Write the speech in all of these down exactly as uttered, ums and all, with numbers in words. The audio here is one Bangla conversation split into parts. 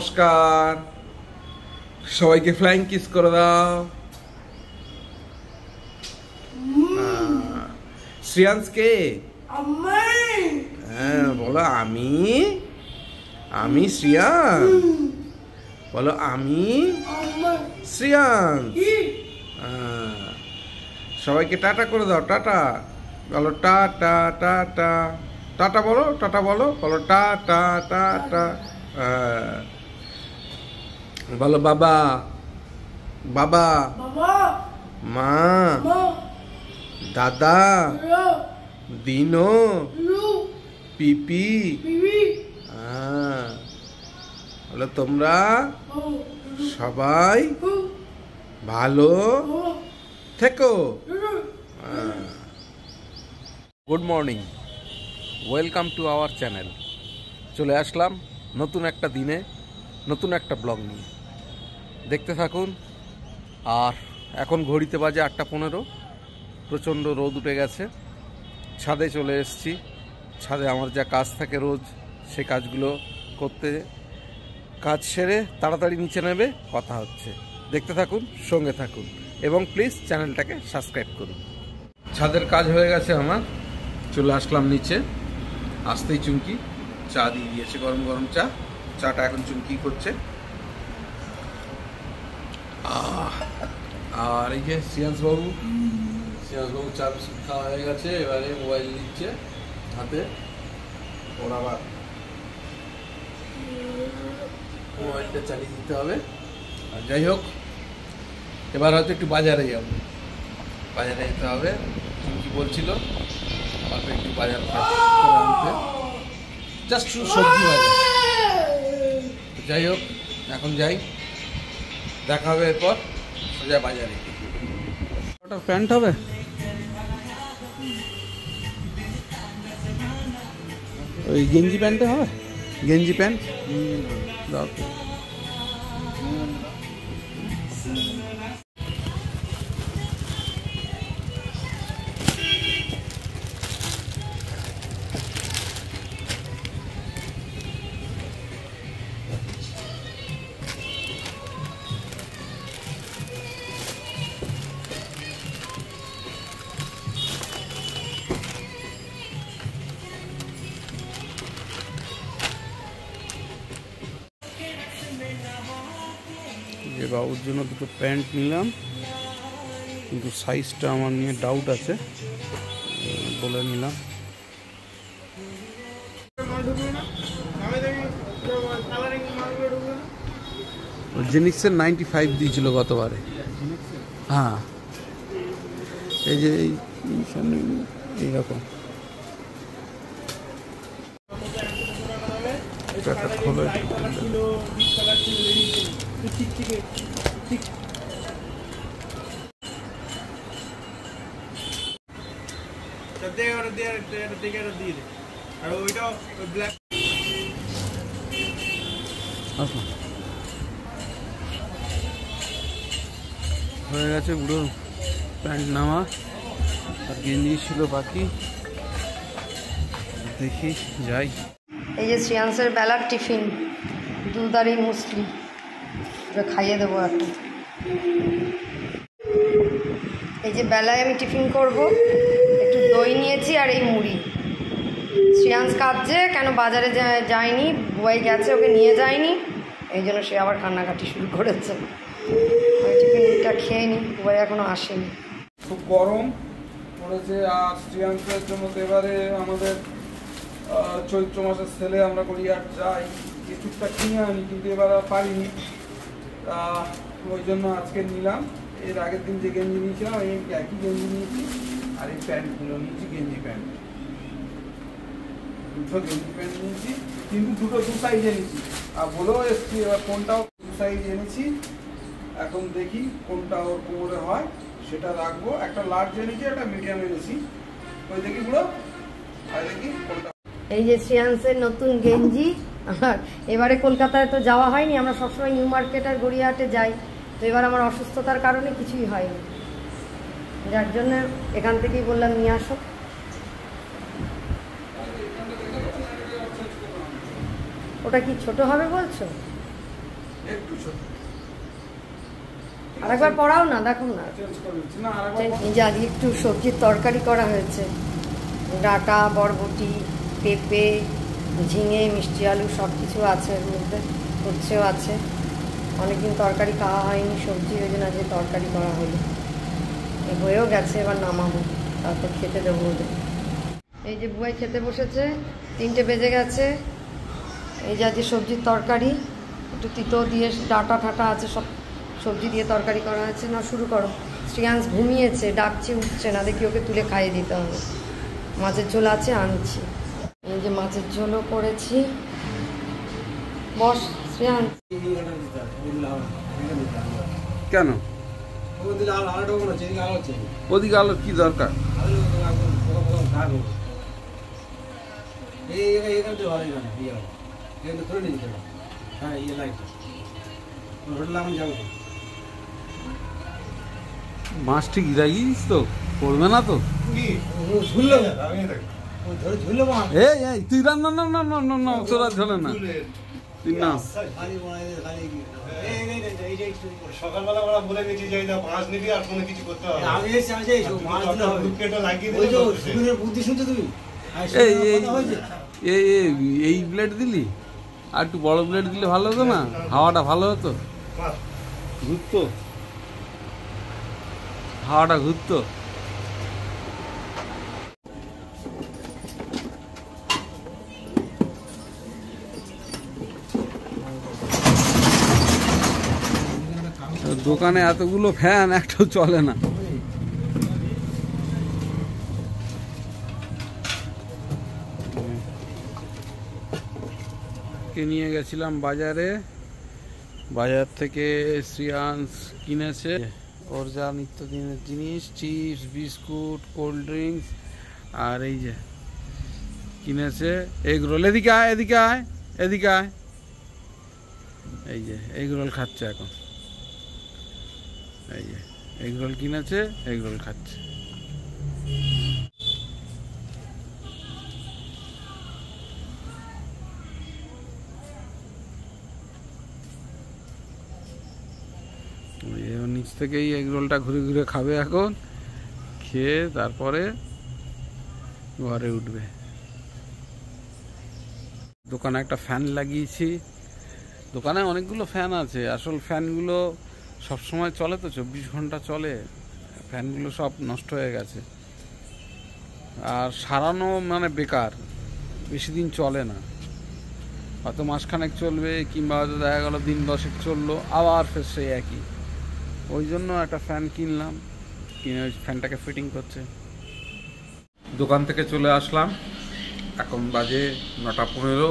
নমস্কার, সবাইকে ফ্লাইং কিস করে দাও। শ্রেয়াংশ কে? হ্যাঁ বলো, আমি আমি শ্রেয়াংশ। বলো আমি শ্রেয়াংশ। সবাইকে টাটা করে দাও। টাটা বলো, টাটা টাটা টাটা বলো, টাটা বলো বলো টাটা টাটা। বলো বাবা বাবা, মা, দাদা, দিনো, পিপি। বলো তোমরা সবাই ভালো থেকো। Good morning, welcome to our channel. চলে আসলাম নতুন একটা দিনে, নতুন একটা ব্লগ নিয়ে। দেখতে থাকুন। আর এখন ঘড়িতে বাজে আটটা পনেরো। প্রচণ্ড রোদ উঠে গেছে। ছাদে চলে এসেছি। ছাদে আমার যা কাজ থাকে রোজ, সে কাজগুলো করতে, কাজ সেরে তাড়াতাড়ি নিচে নেবে কথা হচ্ছে। দেখতে থাকুন, সঙ্গে থাকুন এবং প্লিজ চ্যানেলটাকে সাবস্ক্রাইব করুন। ছাদের কাজ হয়ে গেছে আমার, চলে আসলাম নিচে। আসতেই চুমকি চা দিয়ে দিয়েছে, গরম গরম চা। চাটা এখন চুমকি করছে। আর এই যে শ্রেয়াংশ বাবু, শ্রেয়াংশ বাবু চা বিস্কুট খাওয়া হয়ে গেছে। এবারে মোবাইল নিচ্ছে হাতে। ওর আবার মোবাইলটা চালিয়ে দিতে হবে। আর যাই হোক, এবার হয়তো একটু বাজারে যাব। বাজারে যেতে হবে। চুমকি বলছিল অল্প একটু বাজার করে আনতে, জাস্ট শুধু সবজি বাজার। যাই হোক, এখন যাই, দেখা হবে এরপর সোজা বাজারে। ওটা প্যান্ট হবে, ওই গেঞ্জি প্যান্টে হবে। গেঞ্জি প্যান্ট দাও। যে বাবুর জন্য দুটো প্যান্ট নিলাম, কিন্তু সাইজটা আমার নিয়ে ডাউট আছে, বলে নিলাম। জেনিক্সের নাইনটি ফাইভ দিয়েছিল গতবারে। হ্যাঁ, এই যে এইরকম খোলো। হয়ে গেছে পুরো প্যান্ট নামা, আর গেঞ্জি ছিল বাকি। দেখি যাই। এই যে শ্রেয়াংশের বেলার টিফিন, দুধ আর এই মুসলি, ওটা খাইয়ে দেবো এখন। এই যে বেলায় আমি টিফিন করব, একটু দই নিয়েছি আর এই মুড়ি। শ্রেয়াংশ কাঁদছে কেন বাজারে যায়নি, বুয়াই গেছে, ওকে নিয়ে যায়নি, এই জন্য সে আবার কান্নাকাটি শুরু করেছে। ওই টিফিনটা খেয়ে নি, বুয়াই এখনও আসেনি। খুব গরম পড়েছে। আর শ্রেয়াংশের জন্য তো এবারে আমাদের চৈত্র মাসের সেলে আমরা গড়িয়াহাট যাই, কিছুটা কিনে আনি, কিন্তু এবার আর পারিনি। ওই জন্য আজকে নিলাম। এর আগের দিন যে গেঞ্জি নিয়েছিলাম, এই একই গেঞ্জি নিয়েছি, আর এই প্যান্টগুলো নিয়েছি, গেঞ্জি প্যান্ট। দুটো গেঞ্জি প্যান্ট নিয়েছি, কিন্তু দুটো দু সাইজ এনেছি। আর বলেও এসছি এবার কোনটাও দু সাইজ এনেছি। এখন দেখি কোনটা ওর কোমরে হয় সেটা রাখবো। একটা লার্জ এনেছি, একটা মিডিয়াম এনেছি। ওই দেখি পুরো, আর দেখি কোনটা। এই যে শ্রেয়াংশের নতুন গেঞ্জি। আর এবারে কলকাতায় তো যাওয়া হয়নি, আমরা সবসময় নিউ মার্কেট আর গড়িয়াহাটে যাই। তো এবার আমার অসুস্থতার কারণে কিছুই হয়নি, যার জন্য এখান থেকেই বললাম নিয়ে আসো। ওটা কি ছোট হবে বলছো? আরেকবার পড়াও না, দেখুন না। এই যে আজকে একটু সবজির তরকারি করা হয়েছে, ডাঁটা, বরবটি, পেঁপে, ঝিঙে, মিষ্টি আলু সব কিছু আছে এর মধ্যে, উচ্ছেও আছে। অনেকদিন তরকারি খাওয়া হয়নি সবজি, ওই জন্য আজকে তরকারি করা হলো। হয়েও গেছে, এবার নামাবো, তারপর খেতে দেবো ওদের। এই যে বুয়াই খেতে বসেছে, তিনটে বেজে গেছে। এই যে আজকে সবজির তরকারি, একটু তিতো দিয়ে ডাঁটা ঠাটা আছে, সব সবজি দিয়ে তরকারি করা হয়েছে। না শুরু করো। শ্রেয়াংশ ঘুমিয়েছে, ডাকছে, উঠছে না, দেখি ওকে তুলে খাইয়ে দিতে হবে। মাছের ঝোল আছে, আনছি। এই যে মাছের ঝোলও করেছি। বস শ্রেয়াংশ। কেন ওদিকে আলোর কি দরকার? মাছ ঠিক রাখিস তো, পড়বে না তো? এই তুই রান্না না না না না না তোরা ঝোলে না, তুই না। সকালবেলা ওরা বলে গেছি যে মাছ নিবি আর কোনো কিছু করতে হবে। এই ব্লেড দিলি, আর একটু বড় ব্লেড দিলে ভালো হতো না, হাওয়াটা ভালো হতো, ঘুরতো, হাওয়াটা ঘুরতো। দোকানে এতগুলো ফ্যান, একটাও চলে না। নিয়ে গেছিলাম বাজারে, বাজার থেকে শ্রেয়াংশ কিনেছে ওর যা নিত্যদিনের জিনিস, চিপস, বিস্কুট, কোল্ড ড্রিঙ্কস, আর এই যে কিনেছে এগ রোল। এদিকে আয়, এদিকে আয়, এদিকে আয়। এই যে এগ রোল খাচ্ছে এখন। এই যে এগ রোল কিনেছে, এগ রোল খাচ্ছে। নিচ থেকেই এগ রোলটা ঘুরে ঘুরে খাবে এখন, খেয়ে তারপরে ঘরে উঠবে। দোকানে একটা ফ্যান লাগিয়েছি। দোকানে অনেকগুলো ফ্যান আছে, আসল ফ্যানগুলো সবসময় চলে তো, চব্বিশ ঘন্টা চলে, ফ্যানগুলো সব নষ্ট হয়ে গেছে। আর সারানো মানে বেকার, বেশি দিন চলে না, হয়তো মাসখানেক চলবে, কিংবা হয়তো দেখা গেলো দিন দশেক চললো, আবার ফের সেই একই। ওই জন্য একটা ফ্যান কিনলাম, কিনে ওই ফ্যানটাকে ফিটিং করছে। দোকান থেকে চলে আসলাম, এখন বাজে নটা পনেরো।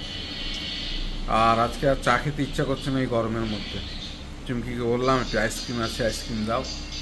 আর আজকে আর চা খেতে ইচ্ছা করছে না এই গরমের মধ্যে। চুমকিকে বললাম একটু আইসক্রিম আছে, আইসক্রিম দাও।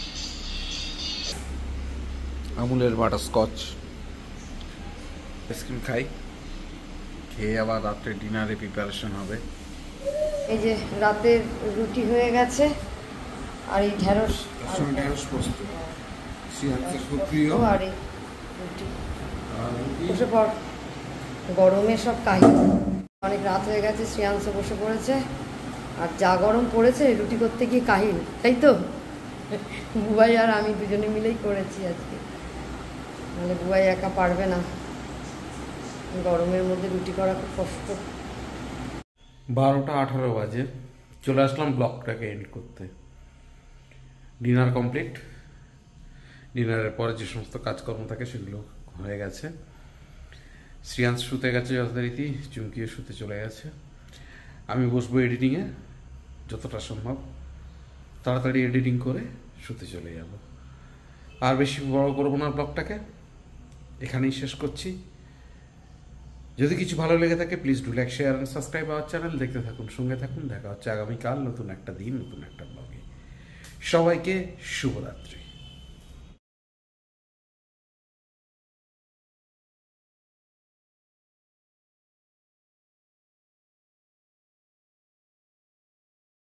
আমুলের বাটার স্কচ আইসক্রিম খাই, খেয়ে আবার রাত্রে ডিনারে প্রিপারেশন হবে। এই যে রাতের রুটি হয়ে গেছে, আর এই ঢেঁড়স ঢেঁড়স পোস্ত শ্রেয়াংশের খুব প্রিয়। আর এই রুটি বসে পড়, গরমে সব কাহিল। অনেক রাত হয়ে গেছে, শ্রেয়াংশ বসে পড়েছে, আর যা গরম পড়েছে রুটি করতে গিয়ে কাহিল, তাই তো? বুবাই আর আমি দুজনে মিলেই করেছি আজকে, নাহলে বুবাই একা পারবে না, গরমের মধ্যে রুটি করা খুব কষ্ট। বারোটা আঠারো বাজে, চলে আসলাম ব্লগটাকে এন্ড করতে। ডিনার কমপ্লিট, ডিনারের পরে যে সমস্ত কাজকর্ম থাকে সেগুলো হয়ে গেছে। শ্রেয়াংশ শুতে গেছে যথারীতি, চুমকিও শুতে চলে গেছে। আমি বসবো এডিটিংয়ে, যতটা সম্ভব তাড়াতাড়ি এডিটিং করে শুতে চলে যাব। আর বেশি বড় করবো না ব্লগটাকে, এখানেই শেষ করছি। যদি কিছু ভালো লেগে থাকে please do like, share and subscribe our channel. দেখতে থাকুন, সঙ্গে থাকুন। দেখা হচ্ছে আগামীকাল নতুন একটা দিন, নতুন একটা ব্লগে। সবাইকে শুভরাত্রি।